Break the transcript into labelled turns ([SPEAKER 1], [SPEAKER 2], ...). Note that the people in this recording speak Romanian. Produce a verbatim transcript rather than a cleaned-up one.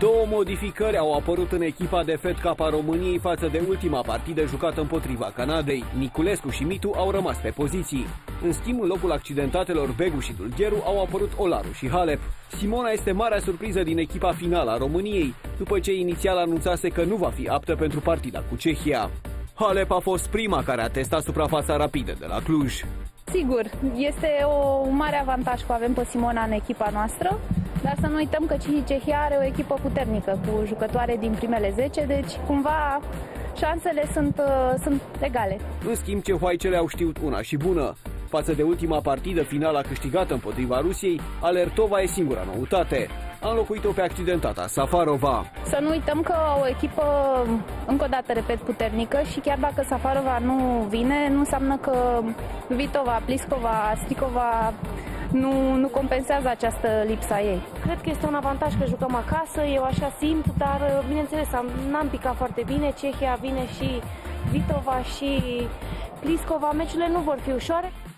[SPEAKER 1] Două modificări au apărut în echipa de Fed Cup a României față de ultima partidă jucată împotriva Canadei. Niculescu și Mitu au rămas pe poziții. În schimb, în locul accidentatelor Begu și Dulgheru au apărut Olaru și Halep. Simona este marea surpriză din echipa finală a României, după ce inițial anunțase că nu va fi aptă pentru partida cu Cehia. Halep a fost prima care a testat suprafața rapidă de la Cluj.
[SPEAKER 2] Sigur, este o mare avantaj că avem pe Simona în echipa noastră, dar să nu uităm că Cehia are o echipă puternică cu jucătoare din primele zece, deci cumva șansele sunt, sunt egale.
[SPEAKER 1] În schimb, cehoaicele au știut una și bună. Față de ultima partidă finală câștigată împotriva Rusiei, Alertova e singura noutate. A înlocuit-o pe accidentata Safarova.
[SPEAKER 2] Să nu uităm că o echipă, încă o dată repet, puternică și chiar dacă Safarova nu vine, nu înseamnă că Vitova, Pliskova, Stikova nu, nu compensează această lipsa ei.
[SPEAKER 3] Cred că este un avantaj că jucăm acasă, eu așa simt, dar bineînțeles n-am picat foarte bine. Cehia vine și Vitova și Pliskova, meciurile nu vor fi ușoare.